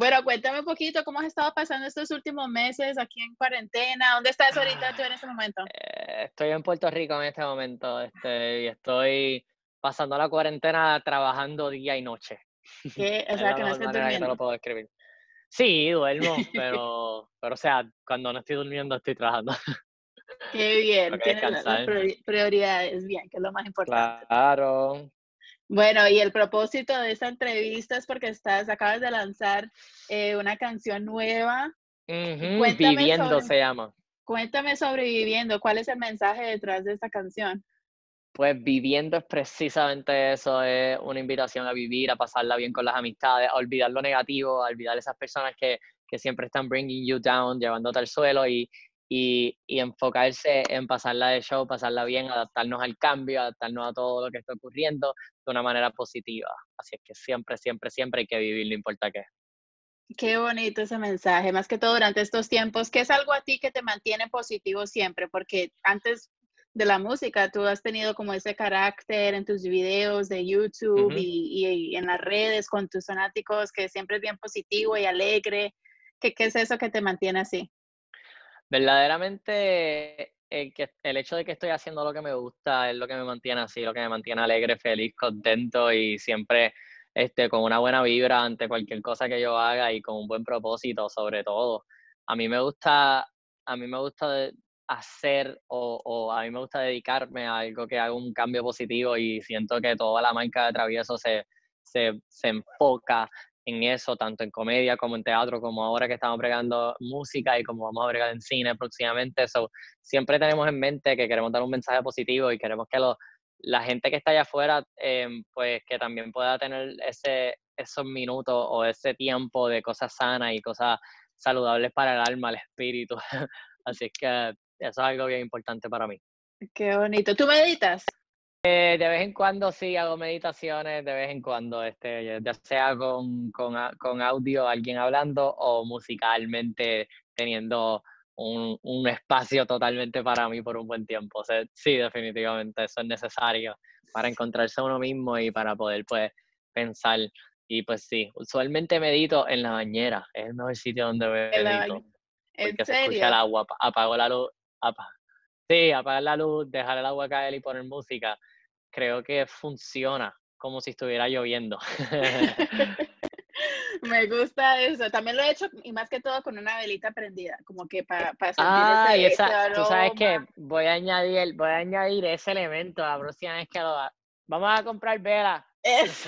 Bueno, cuéntame un poquito cómo has estado pasando estos últimos meses aquí en cuarentena. ¿Dónde estás ahorita tú en este momento? Estoy en Puerto Rico en este momento, y estoy pasando la cuarentena trabajando día y noche. O Es sea, la que no mejor estés manera que te lo durmiendo. puedo describir. Sí, duermo, o sea, cuando no estoy durmiendo estoy trabajando. Qué Tengo bien, que tienes las descansar. prioridades bien, que es lo más importante. Claro. Bueno, y el propósito de esta entrevista es porque acabas de lanzar una canción nueva. Ujú, Cuéntame Viviendo sobre, se llama. cuéntame sobre Viviendo, ¿cuál es el mensaje detrás de esta canción? Pues viviendo es precisamente eso, es una invitación a vivir, a pasarla bien con las amistades, a olvidar lo negativo, a olvidar esas personas que siempre están bringing you down, llevándote al suelo y enfocarse en pasarla de show, pasarla bien, adaptarnos al cambio, adaptarnos a todo lo que está ocurriendo de una manera positiva. Así es que siempre, siempre, siempre hay que vivir, no importa qué. Qué bonito ese mensaje, más que todo durante estos tiempos, ¿qué es algo a ti que te mantiene positivo siempre? Porque antes de la música, tú has tenido como ese carácter en tus videos de YouTube Ujú. y en las redes con tus fanáticos, que siempre es bien positivo y alegre. ¿Qué es eso que te mantiene así? Verdaderamente, el hecho de que estoy haciendo lo que me gusta es lo que me mantiene así, lo que me mantiene alegre, feliz, contento y siempre con una buena vibra ante cualquier cosa que yo haga y con un buen propósito, sobre todo. A mí me gusta, a mí me gusta hacer o a mí me gusta dedicarme a algo que haga un cambio positivo y siento que toda la marca de Travieso se enfoca en eso, tanto en comedia como en teatro, como ahora que estamos bregando música y como vamos a bregar en cine próximamente. So, siempre tenemos en mente que queremos dar un mensaje positivo y queremos que la gente que está allá afuera, pues que también pueda tener esos minutos o ese tiempo de cosas sanas y cosas saludables para el alma, el espíritu. Así es que eso es algo bien importante para mí. Qué bonito. ¿Tú meditas? De vez en cuando sí hago meditaciones, de vez en cuando, ya sea con audio, alguien hablando, o musicalmente teniendo un espacio totalmente para mí por un buen tiempo. O sea, sí, definitivamente eso es necesario para encontrarse a uno mismo y para poder, pues, pensar. Y pues sí, usualmente medito en la bañera, es el mejor sitio donde En la medito, baña. ¿En porque se escucha el serio? agua, apago la luz, sí, apagar la luz, dejar el agua caer y poner música. Creo que funciona como si estuviera lloviendo. Me gusta eso. También lo he hecho, y más que todo con una velita prendida, como que para sentir Y ese tú sabes aroma. que voy a añadir ese elemento la próxima vez que vamos a comprar velas. Es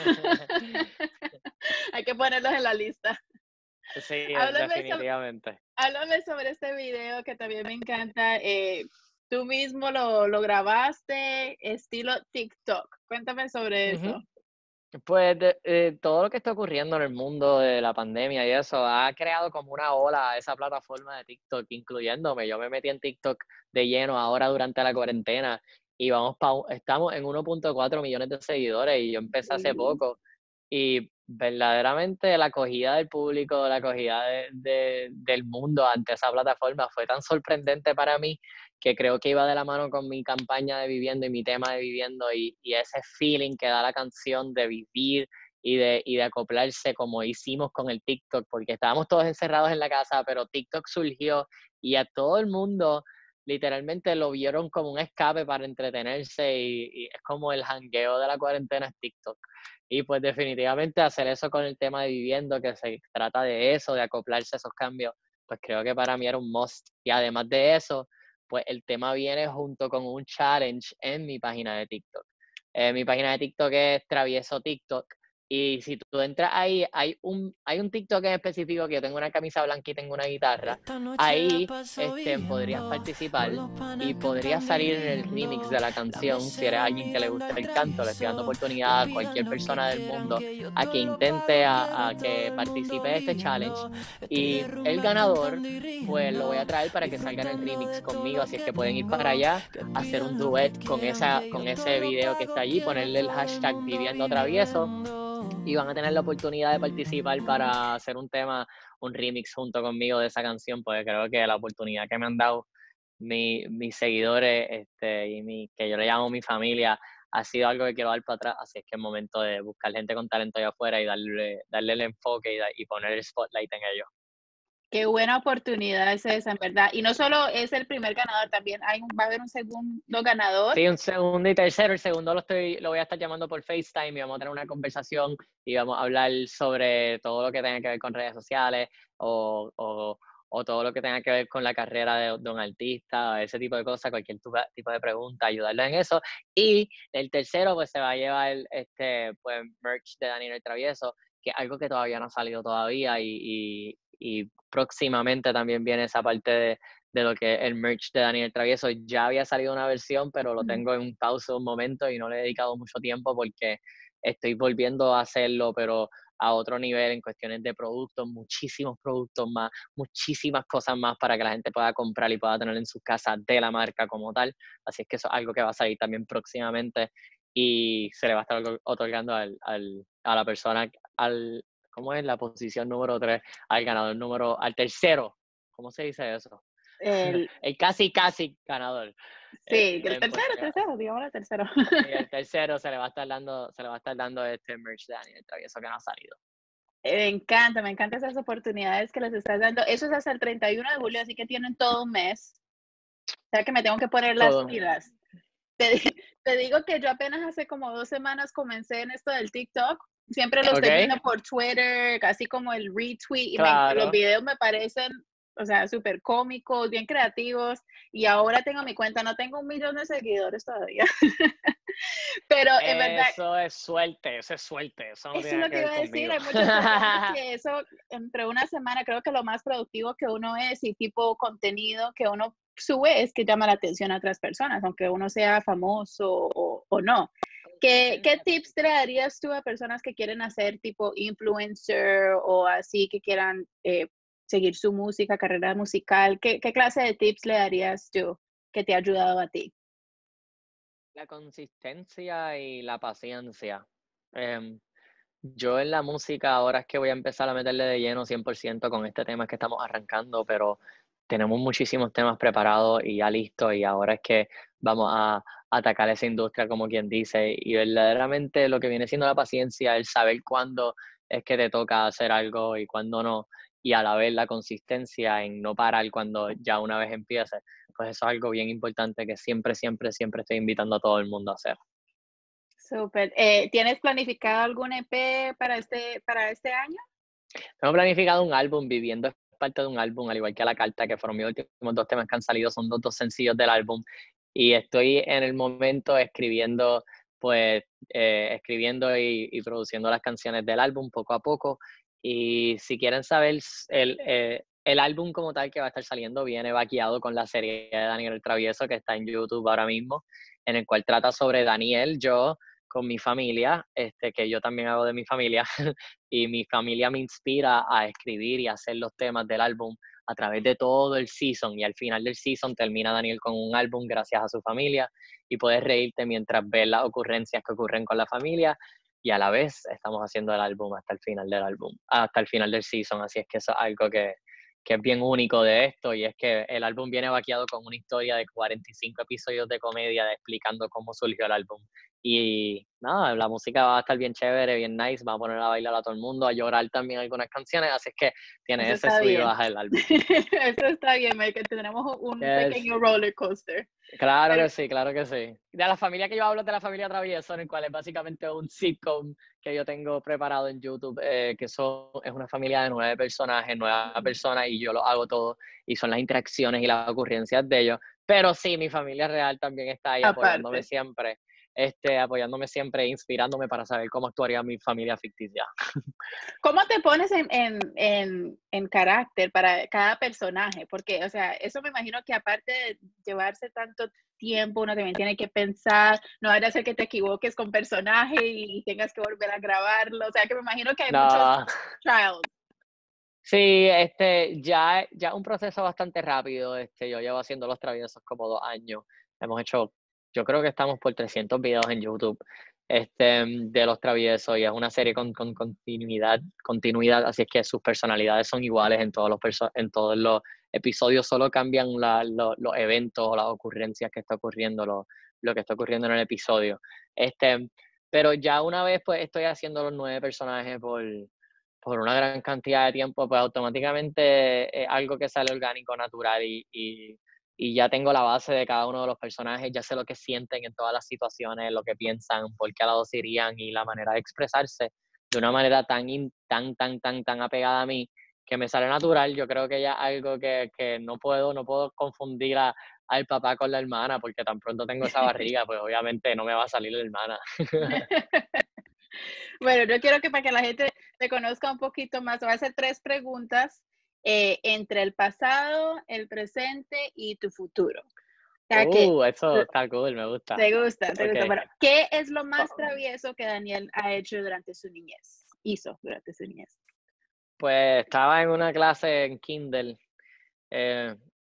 Hay que ponerlos en la lista. Sí, Háblame sobre definitivamente. háblame sobre este video que también me encanta, tú mismo lo grabaste estilo TikTok. Cuéntame sobre Ujú. eso. Pues, todo lo que está ocurriendo en el mundo de la pandemia y eso, ha creado como una ola a esa plataforma de TikTok, incluyéndome. Yo me metí en TikTok de lleno ahora durante la cuarentena y estamos en 1.4 millones de seguidores y yo empecé hace Mm, poco. Y verdaderamente la acogida del público, la acogida del mundo ante esa plataforma fue tan sorprendente para mí que creo que iba de la mano con mi campaña de Viviendo y mi tema de Viviendo y ese feeling que da la canción de vivir y de acoplarse como hicimos con el TikTok, porque estábamos todos encerrados en la casa, pero TikTok surgió y a todo el mundo literalmente lo vieron como un escape para entretenerse y es como el jangueo de la cuarentena es TikTok. Y pues definitivamente hacer eso con el tema de Viviendo, que se trata de eso, de acoplarse a esos cambios, pues creo que para mí era un must. Y además de eso, pues el tema viene junto con un challenge en mi página de TikTok. Mi página de TikTok es Travieso TikTok. Y si tú entras ahí, hay un TikTok en específico que yo tengo una camisa blanca y tengo una guitarra. Esta noche la Ahí paso podrías viviendo, con participar los panas y podrías cantando y salir en el remix riendo, de la la canción si eres mesera alguien que le mirando gusta al el canto. Le estoy dando travieso, oportunidad a cualquier convidando que persona del quieran mundo que yo a que todo lo intente pago, quiero a todo que el mundo participe de este challenge. viendo, estoy de Y el rumba ganador, cantando y pues lo voy a riendo, traer para que salga en el disfrutando remix de todo conmigo. lo Así es que que pueden ir para tengo, allá, que hacer un pidan lo que duet quieran, que con yo todo ese lo video que está pago, allí, quiero ponerle el todo el hashtag mundo Viviendo Travieso viviendo. y van a tener la oportunidad de participar para hacer un tema, un remix junto conmigo de esa canción, pues creo que la oportunidad que me han dado mis seguidores, que yo le llamo mi familia, ha sido algo que quiero dar para atrás, así es que es momento de buscar gente con talento allá afuera y darle el enfoque y poner el spotlight en ellos. Qué buena oportunidad es esa, en verdad. Y no solo es el primer ganador, también va a haber un segundo ganador. Sí, un segundo y tercero. El segundo lo voy a estar llamando por FaceTime y vamos a tener una conversación y vamos a hablar sobre todo lo que tenga que ver con redes sociales o todo lo que tenga que ver con la carrera de un artista, ese tipo de cosas, cualquier tipo de pregunta, ayudarlo en eso. Y el tercero, pues se va a llevar pues, merch de Daniel el Travieso, que es algo que todavía no ha salido todavía y próximamente también viene esa parte de lo que es el merch de Daniel Travieso. Ya había salido una versión, pero lo tengo en un pausa un momento y no le he dedicado mucho tiempo porque estoy volviendo a hacerlo, pero a otro nivel en cuestiones de productos, muchísimos productos más, muchísimas cosas más para que la gente pueda comprar y pueda tener en sus casas de la marca como tal. Así es que eso es algo que va a salir también próximamente y se le va a estar otorgando a la persona, ¿cómo es? La posición número 3, al ganador al tercero. ¿Cómo se dice eso? El, El casi ganador. sí, el Pues, tercero, digamos el tercero. sí, el tercero se le va a estar dando este merch de Daniel Travieso que no ha salido. Me encantan esas oportunidades que les estás dando. Eso es hasta el 31 de julio, así que tienen todo un mes. O sea que me tengo que poner las Todo. pilas. Te, te digo que yo apenas hace como 2 semanas comencé en esto del TikTok. Siempre lo estoy ¿Ok? viendo por Twitter, casi como el retweet, y los Claro. videos me parecen, o sea, súper cómicos, bien creativos. Y ahora tengo mi cuenta, no tengo 1 millón de seguidores todavía. Pero en verdad, Eso es suerte, eso no eso es tiene lo nada que que ver iba a decir. conmigo. Hay muchas personas que eso, entre una semana, creo que lo más productivo que uno es y tipo contenido que uno sube es que llama la atención a otras personas, aunque uno sea famoso o no. ¿Qué tips te darías tú a personas que quieren hacer tipo influencer o así, que quieran seguir su música, carrera musical? ¿Qué clase de tips le darías tú que te ha ayudado a ti? La consistencia y la paciencia. Em, yo en la música ahora es que voy a empezar a meterle de lleno 100% con este tema que estamos arrancando, pero tenemos muchísimos temas preparados y ya listos y ahora es que vamos a atacar esa industria como quien dice y verdaderamente lo que viene siendo la paciencia, el saber cuándo es que te toca hacer algo y cuándo no y a la vez la consistencia en no parar cuando ya una vez empieces, pues eso es algo bien importante que siempre estoy invitando a todo el mundo a hacer. Súper. ¿Tienes planificado algún EP para este año? Tengo planificado un álbum, Viviendo es parte de un álbum, al igual que La Carta, que fueron mis últimos 2 temas que han salido, son dos sencillos del álbum. Y estoy en el momento escribiendo, pues, escribiendo y produciendo las canciones del álbum poco a poco. Y si quieren saber, el álbum como tal que va a estar saliendo viene vaqueado con la serie de Daniel el Travieso, que está en YouTube ahora mismo, en el cual trata sobre Daniel, yo, con mi familia, que yo también hago de mi familia, y mi familia me inspira a escribir y a hacer los temas del álbum a través de todo el season y al final del season termina Daniel con un álbum gracias a su familia y puedes reírte mientras ves las ocurrencias que ocurren con la familia y a la vez estamos haciendo el álbum hasta el final del álbum, hasta el final del season, así es que eso es algo que es bien único de esto y es que el álbum viene vaqueado con una historia de 45 episodios de comedia explicando cómo surgió el álbum. Y nada, la música va a estar bien chévere, bien nice, va a poner a bailar a todo el mundo, a llorar también algunas canciones, así es que tiene Eso ese está sub y bien. baja el álbum. Eso está bien, Mike, que tendremos un Yes. pequeño roller coaster. Claro Pero que sí, claro que sí. De la familia que yo hablo es de la familia Travieso, en el cual es básicamente un sitcom que yo tengo preparado en YouTube, es una familia de 9 personajes, 9 personas, y yo lo hago todo, y son las interacciones y las ocurrencias de ellos. Pero sí, mi familia real también está ahí aparte, apoyándome siempre, inspirándome para saber cómo actuaría mi familia ficticia. ¿cómo te pones en carácter para cada personaje? Porque, o sea, eso me imagino que aparte de llevarse tanto tiempo, uno también tiene que pensar, no vaya a ser que te equivoques con personaje y tengas que volver a grabarlo. O sea, que me imagino que hay muchos No, trials. sí, ya un proceso bastante rápido. Yo llevo haciendo Los Traviesos como 2 años. Hemos hecho, yo creo que estamos por 300 videos en YouTube, de Los Traviesos y es una serie con continuidad, así es que sus personalidades son iguales en todos los episodios, solo cambian los eventos o las ocurrencias que está ocurriendo, lo que está ocurriendo en el episodio. Pero ya una vez pues estoy haciendo los 9 personajes por una gran cantidad de tiempo, pues automáticamente es algo que sale orgánico, natural y ya tengo la base de cada uno de los personajes, ya sé lo que sienten en todas las situaciones, lo que piensan, por qué lados irían y la manera de expresarse de una manera tan apegada a mí que me sale natural. Yo creo que ya algo que no puedo confundir al papá con la hermana, porque tan pronto tengo esa barriga, pues obviamente no me va a salir la hermana. Bueno, yo quiero que para que la gente te conozca un poquito más, voy a hacer 3 preguntas entre el pasado, el presente y tu futuro. O sea que Eso está cool, me gusta. te gusta, te gusta. Okay. Bueno, ¿qué es lo más travieso que Daniel ha hecho durante su niñez? Hizo durante su niñez. Pues estaba en una clase en Kindle eh,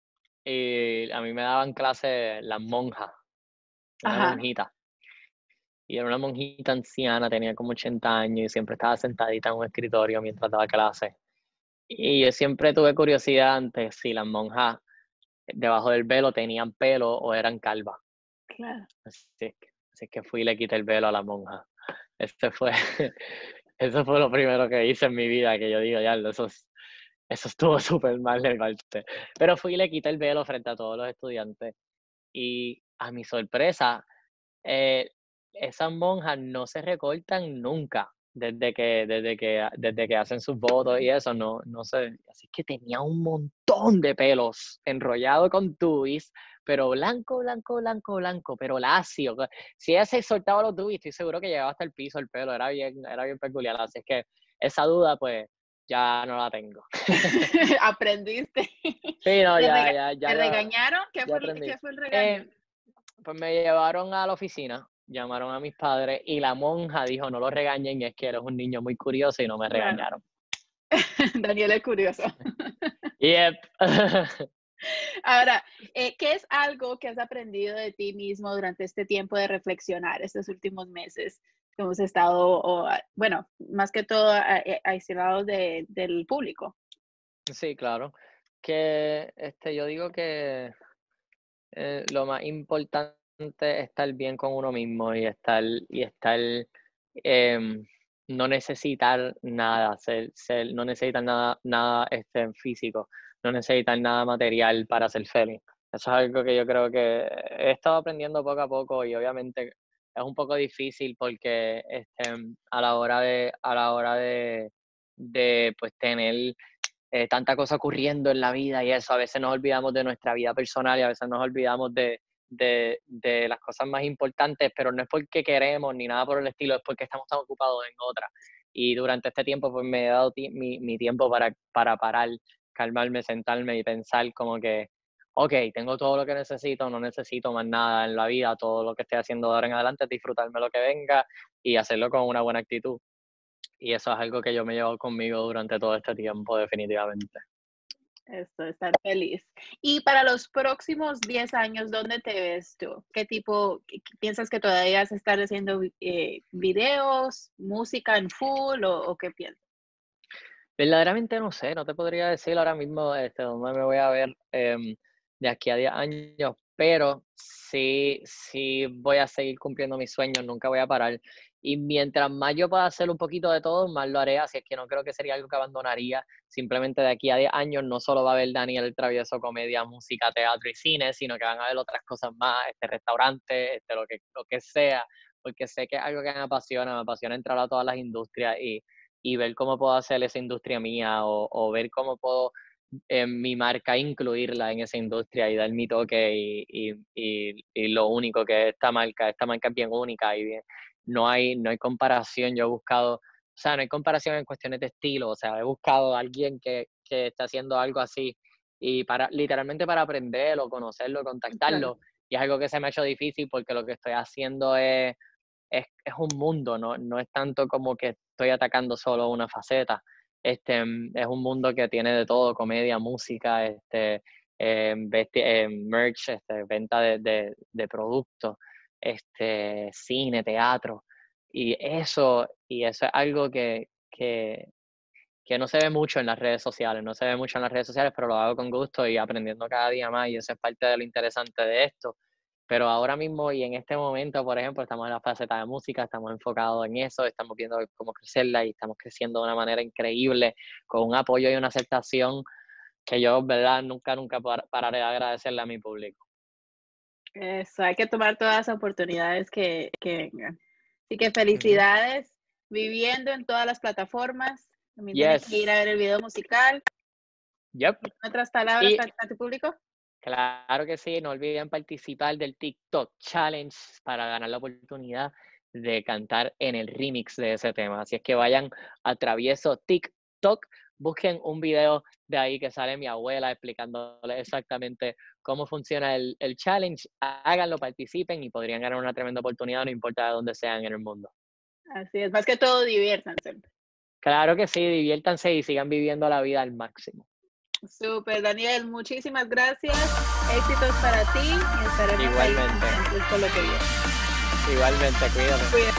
y a mí me daban clase las monjas, una Ajá, monjita. Y era una monjita anciana, tenía como 80 años y siempre estaba sentadita en un escritorio mientras daba clase. Y yo siempre tuve curiosidad antes si las monjas debajo del velo tenían pelo o eran calvas. claro. Así que fui y le quité el velo a la monja. Este fue, eso fue lo primero que hice en mi vida, que yo digo, ya, eso estuvo súper mal de parte. Pero fui y le quité el velo frente a todos los estudiantes. Y a mi sorpresa, eh, esas monjas no se recortan nunca. Desde que hacen sus votos y eso, no sé. Así que tenía un montón de pelos enrollado con tubis, pero blanco, blanco, blanco, blanco, pero lacio. Si ella se soltaba los tubis, estoy seguro que llegaba hasta el piso el pelo, era bien peculiar. Así es que esa duda, pues, ya no la tengo. Aprendiste. Sí, no, ¿Te, ya, rega- ya, te ya, ya, regañaron? ya aprendí. ¿Qué fue el regaño? Eh, Pues me llevaron a la oficina, llamaron a mis padres y la monja dijo, no lo regañen, es que eres un niño muy curioso y no me Claro. regañaron. Daniel es curioso. Yep. Ahora, ¿qué es algo que has aprendido de ti mismo durante este tiempo de reflexionar, estos últimos meses que hemos estado, bueno, más que todo aislados del público? Sí, claro. Que yo digo que lo más importante es estar bien con uno mismo y estar em, no necesitar nada, no necesitar nada físico, no necesitar nada material para ser feliz. Eso es algo que yo creo que he estado aprendiendo poco a poco y obviamente es un poco difícil porque a la hora de pues tener tanta cosa ocurriendo en la vida y eso, a veces nos olvidamos de nuestra vida personal y a veces nos olvidamos de las cosas más importantes, pero no es porque queremos ni nada por el estilo, es porque estamos tan ocupados en otras. Y durante este tiempo pues me he dado mi tiempo para parar, calmarme, sentarme y pensar como que, ok, tengo todo lo que necesito, no necesito más nada en la vida, todo lo que estoy haciendo de ahora en adelante es disfrutarme lo que venga y hacerlo con una buena actitud. Y eso es algo que yo me llevo conmigo durante todo este tiempo, definitivamente. Esto, estar feliz. Y para los próximos 10 años, ¿dónde te ves tú? ¿Qué tipo, piensas que todavía vas a estar haciendo videos, música en full o qué piensas? Verdaderamente no sé, no te podría decir ahora mismo dónde me voy a ver de aquí a 10 años, pero sí voy a seguir cumpliendo mis sueños, nunca voy a parar. Y mientras más yo pueda hacer un poquito de todo, más lo haré, así es que no creo que sería algo que abandonaría. Simplemente de aquí a 10 años no solo va a haber Daniel el Travieso, comedia, música, teatro y cine, sino que van a haber otras cosas más, restaurante, lo que sea, porque sé que es algo que me apasiona entrar a todas las industrias y ver cómo puedo hacer esa industria mía o ver cómo puedo mi marca incluirla en esa industria y dar mi toque y lo único que esta marca es bien única y no hay comparación. Yo he buscado, o sea, no hay comparación en cuestiones de estilo, o sea, he buscado a alguien que esté haciendo algo así y literalmente para aprenderlo, conocerlo, Claro, contactarlo, y es algo que se me ha hecho difícil porque lo que estoy haciendo es un mundo, no es tanto como que estoy atacando solo una faceta. Es un mundo que tiene de todo, comedia, música, merch, venta de productos, cine, teatro. Y eso es algo que no se ve mucho en las redes sociales, no se ve mucho en las redes sociales, pero lo hago con gusto y aprendiendo cada día más, y eso es parte de lo interesante de esto. Pero ahora mismo y en este momento, por ejemplo, estamos en la faceta de música, estamos enfocados en eso, estamos viendo cómo crecerla y estamos creciendo de una manera increíble, con un apoyo y una aceptación que yo, ¿verdad? Nunca pararé de agradecerle a mi público. Eso, hay que tomar todas las oportunidades que vengan. Así que Ujú. felicidades, viviendo en todas las plataformas. También tienen que ir a Yes. ver el video musical. Yep. ¿Otras palabras Y para tu público? claro que sí, no olviden participar del TikTok Challenge para ganar la oportunidad de cantar en el remix de ese tema. Así es que vayan a Travieso TikTok, busquen un video de ahí que sale mi abuela explicándole exactamente cómo funciona el challenge, háganlo, participen y podrían ganar una tremenda oportunidad, no importa de dónde sean en el mundo. Así es, más que todo diviértanse. Claro que sí, diviértanse y sigan viviendo la vida al máximo. Súper, Daniel, muchísimas gracias. Éxitos para ti y estaremos ahí Igualmente, pendientes con lo que viene. igualmente, cuídate. Cuídate.